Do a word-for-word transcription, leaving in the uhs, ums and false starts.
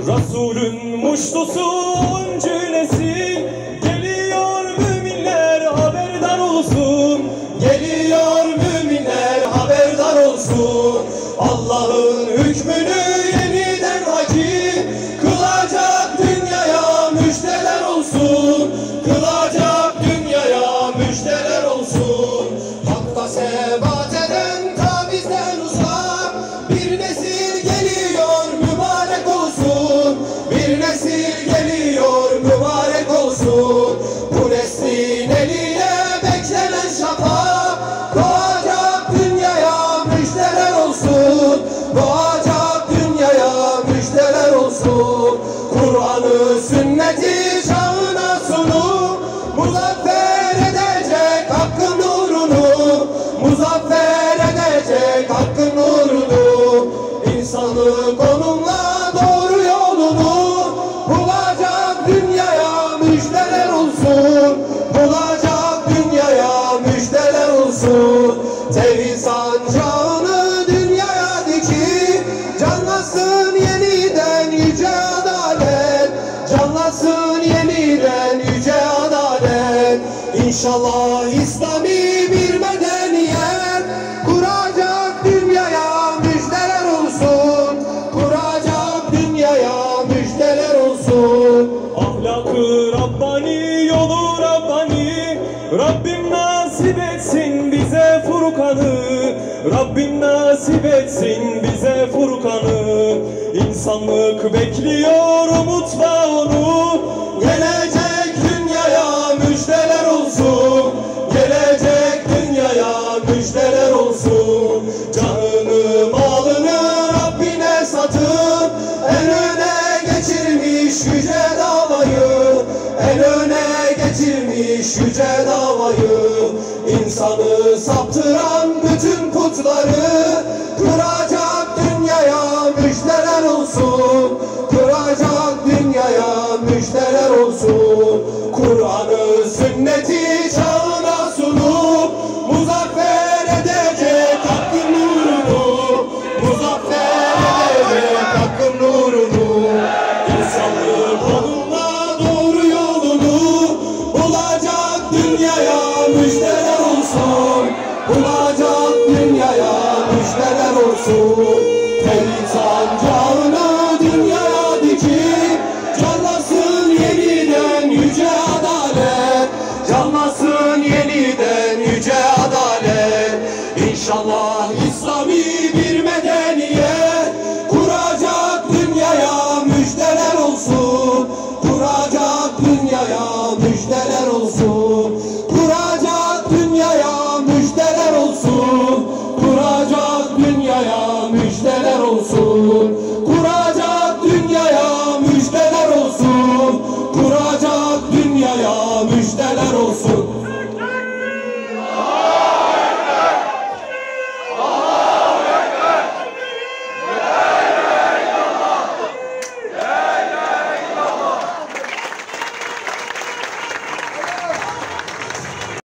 Resulün muştusu öncü nesil, geliyor müminler haberdar olsun. Geliyor müminler haberdar olsun. Allah'ın hükmünü yeniden hakim kılacak, dünyaya müjdeler olsun. Kılacak, dünyaya müjdeler olsun. Hakka sebat eden tavizden uzak bir nesil geliyor, mübarek olsun. Bir nesil geliyor, mübarek olsun. Bu neslin eliyle beklenen şafak doğacak, dünyaya müjdeler olsun. Doğacak, dünyaya müjdeler olsun. Kur'an'ı, sünneti çağına sunup muzaffer edecek hakkın nurunu. Muzaffer edecek hakkın nurunu. İnsanlık onunla doğru yolunu bulacak, dünyaya müjdeler olsun. Bulacak, dünyaya müjdeler olsun. Tevhid sancağını dünyaya dikip canlasın yeniden yüce adalet. Canlasın yeniden yüce adalet. İnşallah İslami bir medeniyet kuracak, dünyaya müjdeler olsun. Kuracak, dünyaya müjdeler olsun. Ahlakı Rabbani, yolu Rabbani, Rabbim nasip etsin bize Furkan'ı. Rabbim nasip etsin bize Furkan'ı. İnsanlık bekliyor umutla onu. Gelecek dünyaya müjdeler olsun. Gelecek dünyaya müjdeler olsun. Canını malını Rabbine satıp en öne geçirmiş yüce davayı. En öne geçirmiş yüce davayı. İnsanı saptıran bütün putları kıracak, dünyaya müjdeler olsun. Kıracak, dünyaya müjdeler olsun. Kur'an'ı, sünneti çağına sunup muzaffer edecek hakkın nurunu. Muzaffer edecek hakkın nurunu. İnsanlık onunla doğru yolunu bulacak, dünyaya müjdeler olsun. Bulacak, dünyaya müjdeler olsun. Tevhid sancağını dünyaya dikip canlasın yeniden yüce adalet. Canlasın yeniden yüce adalet. İnşallah İslami bir medeniyet kuracak, dünyaya müjdeler olsun. Kuracak, dünyaya müjdeler olsun. Kuracak, dünyaya müjdeler olsun. Kuracak, dünyaya müjdeler olsun. Kuracak, dünyaya müjdeler olsun. Kuracak, dünyaya müjdeler olsun.